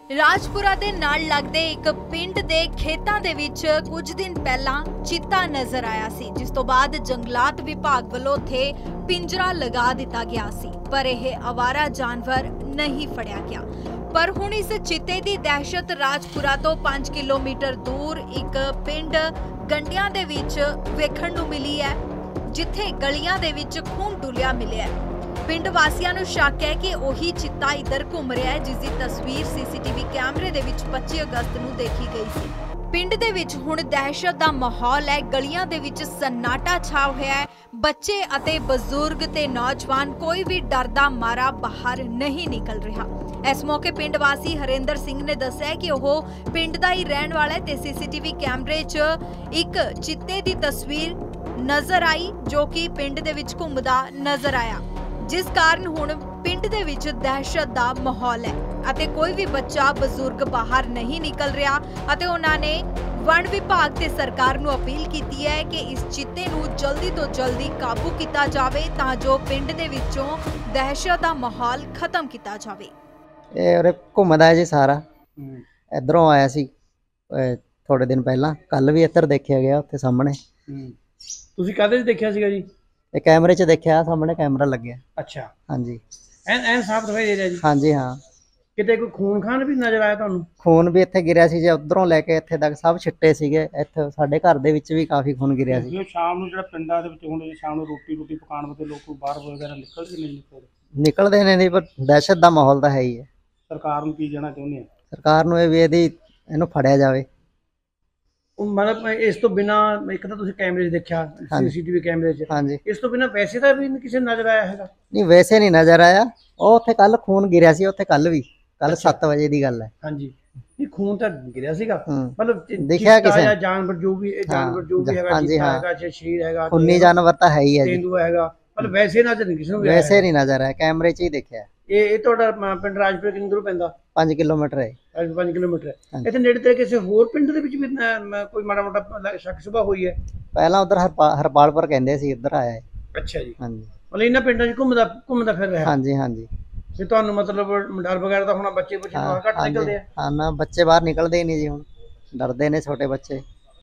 ਰਾਜਪੁਰਾ ਦੇ ਨਾਲ ਲੱਗਦੇ ਇੱਕ ਪਿੰਡ ਦੇ ਖੇਤਾਂ ਦੇ ਵਿੱਚ ਕੁਝ ਦਿਨ ਪਹਿਲਾਂ ਚੀਤਾ ਨਜ਼ਰ ਆਇਆ ਸੀ, ਜਿਸ ਤੋਂ ਬਾਅਦ ਜੰਗਲਾਤ ਵਿਭਾਗ ਵੱਲੋਂ ਉੱਥੇ ਪਿੰਜਰਾ ਲਗਾ ਦਿੱਤਾ ਗਿਆ ਸੀ, ਪਰ ਇਹ ਅਵਾਰਾ ਜਾਨਵਰ ਨਹੀਂ ਫੜਿਆ ਗਿਆ। ਪਰ ਹੁਣ ਇਸ ਚੀਤੇ ਦੀ ਦਹਿਸ਼ਤ ਰਾਜਪੁਰਾ ਤੋਂ 5 ਕਿਲੋਮੀਟਰ ਦੂਰ ਇੱਕ ਪਿੰਡ ਗੰਡਿਆਂ ਦੇ ਵਿੱਚ ਵੇਖਣ ਨੂੰ ਮਿਲੀ ਹੈ, ਜਿੱਥੇ ਗਲੀਆਂ ਦੇ ਵਿੱਚ ਖੂਨ ਡੁੱਲਿਆ ਮਿਲਿਆ ਹੈ। ਪਿੰਡ ਵਾਸੀਆਂ ਨੂੰ ਸ਼ੱਕ ਹੈ ਕਿ ਉਹੀ ਚਿੱਤਾ ਇੱਧਰ ਘੁੰਮ ਰਿਹਾ ਹੈ, ਜਿਸ ਦੀ ਤਸਵੀਰ ਸੀਸੀਟੀਵੀ ਕੈਮਰੇ ਦੇ ਵਿੱਚ 25 ਅਗਸਤ ਨੂੰ ਦੇਖੀ ਗਈ ਸੀ। ਪਿੰਡ ਦੇ ਵਿੱਚ ਹੁਣ ਦਹਿਸ਼ਤ ਦਾ ਮਾਹੌਲ ਹੈ, ਗਲੀਆਂ ਦੇ ਵਿੱਚ ਸन्नाटा ਛਾ ਹੋਇਆ ਹੈ। ਬੱਚੇ ਅਤੇ ਬਜ਼ੁਰਗ ਤੇ ਨੌਜਵਾਨ ਕੋਈ ਵੀ ਡਰ ਦਾ ਮਾਰਾ ਬਾਹਰ ਨਹੀਂ ਨਿਕਲ ਰਿਹਾ। ਇਸ ਮੌਕੇ ਪਿੰਡ ਵਾਸੀ ਹਰਿੰਦਰ ਸਿੰਘ ਨੇ ਦੱਸਿਆ ਕਿ ਉਹ ਪਿੰਡ ਦਾ ਹੀ ਰਹਿਣ ਵਾਲਾ ਹੈ ਤੇ ਸੀਸੀਟੀਵੀ ਕੈਮਰੇ 'ਚ ਇੱਕ ਚਿੱਤੇ ਦੀ ਤਸਵੀਰ ਨਜ਼ਰ ਆਈ, ਜੋ ਕਿ ਪਿੰਡ ਦੇ ਵਿੱਚ ਘੁੰਮਦਾ ਨਜ਼ਰ ਆਇਆ, ਜਿਸ ਕਾਰਨ ਹੁਣ ਪਿੰਡ ਦੇ ਵਿੱਚ ਦਹਿਸ਼ਤ ਦਾ ਮਾਹੌਲ ਹੈ ਅਤੇ ਕੋਈ ਵੀ ਬੱਚਾ ਬਜ਼ੁਰਗ ਬਾਹਰ ਨਹੀਂ ਨਿਕਲ ਰਿਹਾ। ਅਤੇ ਉਹਨਾਂ ਨੇ ਵਣ ਵਿਭਾਗ ਤੇ ਸਰਕਾਰ ਨੂੰ ਅਪੀਲ ਕੀਤੀ ਹੈ ਕਿ ਇਸ ਚਿੱਤੇ ਨੂੰ ਜਲਦੀ ਤੋਂ ਜਲਦੀ ਕਾਬੂ ਕੀਤਾ ਜਾਵੇ, ਤਾਂ ਜੋ ਪਿੰਡ ਦੇ ਵਿੱਚੋਂ ਦਹਿਸ਼ਤ ਦਾ ਮਾਹੌਲ ਖਤਮ ਕੀਤਾ ਜਾਵੇ। ਇਹ ਉਰੇ ਘੁੰਮਦਾ ਹੈ ਜੀ ਸਾਰਾ, ਇਧਰੋਂ ਆਇਆ ਸੀ ਥੋੜੇ ਦਿਨ ਪਹਿਲਾਂ, ਕੱਲ ਵੀ ਇੱਧਰ ਦੇਖਿਆ ਗਿਆ ਉੱਥੇ ਸਾਹਮਣੇ। ਤੁਸੀਂ ਕਾਹਦੇ 'ਚ ਦੇਖਿਆ ਸੀਗਾ ਜੀ? ਇਹ ਕੈਮਰੇ 'ਚ ਦੇਖਿਆ, ਸਾਹਮਣੇ ਕੈਮਰਾ ਲੱਗਿਆ। ਅੱਛਾ, ਹਾਂਜੀ ਐਨ ਸਾਫ ਦਿਖਾਈ ਦੇ ਰਿਹਾ ਜੀ? ਹਾਂਜੀ ਹਾਂ। ਕਿਤੇ ਕੋਈ ਖੂਨ ਖਾਨ ਵੀ ਨਜ਼ਰ ਆਇਆ ਤੁਹਾਨੂੰ? ਖੂਨ ਵੀ ਇੱਥੇ ਗਿਰਿਆ ਸੀ, ਜੇ ਉਧਰੋਂ ਲੈ ਕੇ ਇੱਥੇ ਤੱਕ ਸਭ ਛਿੱਟੇ ਸੀਗੇ। ਇੱਥੇ ਸਾਡੇ ਘਰ ਦੇ ਵਿੱਚ ਵੀ ਕਾਫੀ ਖੂਨ ਗਿਰਿਆ ਸੀ। ਸ਼ਾਮ ਨੂੰ ਜਿਹੜਾ ਪਿੰਡਾਂ ਦੇ ਵਿੱਚ ਹੁਣ ਸ਼ਾਮ ਨੂੰ ਰੋਟੀ ਪਕਾਉਣ ਵਾਸਤੇ ਲੋਕ ਬਾਹਰ ਵਗੈਰਾ ਨਿਕਲਦੇ ਨਹੀਂ ਨਿਕਲਦੇ ਨੇ ਨਹੀਂ, ਪਰ ਦਹਿਸ਼ਤ ਦਾ ਮਾਹੌਲ ਤਾਂ ਹੈ ਹੀ ਹੈ। ਸਰਕਾਰ ਨੂੰ ਕੀ ਕਹਿਣਾ ਚਾਹੁੰਦੇ ਆ? ਸਰਕਾਰ ਨੂੰ ਇਹ ਵੀ ਇਹਨੂੰ ਫੜਿਆ ਜਾਵੇ। ਮਤਲਬ ਇਸ ਤੋਂ ਬਿਨਾ, ਇੱਕ ਤਾਂ ਤੁਸੀਂ ਕੈਮਰੇ 'ਚ ਦੇਖਿਆ, ਸੀਸੀਟੀਵੀ ਕੈਮਰੇ 'ਚ, ਹਾਂਜੀ, ਇਸ ਤੋਂ ਬਿਨਾ ਵੈਸੇ ਤਾਂ ਵੀ ਕਿਸੇ ਨਜ਼ਰ ਆਇਆ ਹੈਗਾ? ਨਹੀਂ, ਵੈਸੇ ਨਹੀਂ ਨਜ਼ਰ ਆਇਆ। ਉਹ ਉੱਥੇ ਕੱਲ ਖੂਨ ਗਿਰਿਆ ਸੀ, ਉੱਥੇ ਕੱਲ 7 ਵਜੇ ਦੀ ਗੱਲ ਹੈ। ਹਾਂਜੀ, ਇਹ ਖੂਨ ਤਾਂ ਗਿਰਿਆ ਸੀਗਾ, ਮਤਲਬ ਦਿਖਿਆ ਕਿਸੇ ਜਾਨਵਰ ਜੋ ਵੀ ਹੈਗਾ, ਹਾਂਜੀ ਹਾਂ, ਸ਼ੇਰ ਹੈਗਾ, ਖੂਨੀ ਜਾਨਵਰ ਤਾਂ ਹੈ ਹੀ ਹੈ ਜੀ, ਤੇਂਦੂਆ ਹੈਗਾ, ਮਤਲਬ ਵੈਸੇ ਨਜ਼ਰ ਨਹੀਂ ਕਿਸੇ ਨੂੰ, ਵੈਸੇ ਨਹੀਂ ਨਜ਼ਰ ਆਇਆ, ਕੈਮਰੇ 'ਚ ਹੀ ਦੇਖਿਆ। ਇਹ ਤੁਹਾਡਾ ਪਿੰਡ ਰਾਜਪੁਰ ਕਿੰਨੀ ਦੂਰ ਪੈਂਦਾ? 5 ਕਿਲੋਮੀਟਰ ਹੈ। 5 ਕਿਲੋਮੀਟਰ ਹੈ। ਇੱਥੇ ਨੇੜੇ ਤੇ ਕਿਸੇ ਹੋਰ ਪਿੰਡ ਦੇ ਵਿੱਚ ਵੀ ਕੋਈ ਮਾੜਾ ਮੋਟਾ ਸ਼ੱਕ ਸੁਭਾ ਹੋਈ ਹੈ? ਪਹਿਲਾਂ ਉਧਰ ਹਰਪਾਲਪੁਰ ਕਹਿੰਦੇ ਸੀ, ਇੱਧਰ ਆਇਆ ਹੈ। ਅੱਛਾ ਜੀ, ਹਾਂਜੀ, ਮਤਲਬ ਇਹਨਾਂ ਪਿੰਡਾਂ 'ਚ ਘੁੰਮਦਾ ਫਿਰ ਰਿਹਾ? ਹਾਂਜੀ ਹਾਂਜੀ। ਤੇ ਤੁਹਾਨੂੰ ਮਤਲਬ ਡਰ ਵਗੈਰਾ ਤਾਂ ਹੋਣਾ? ਬੱਚੇ ਘੱਟ ਨਿਕਲਦੇ ਆ? ਹਾਂ ਨਾ, ਬੱਚੇ ਬਾਹਰ ਨਿਕਲਦੇ ਹੀ ਨਹੀਂ ਜੀ, ਹੁਣ ਡਰਦੇ ਨੇ ਛੋਟੇ ਬੱਚੇ।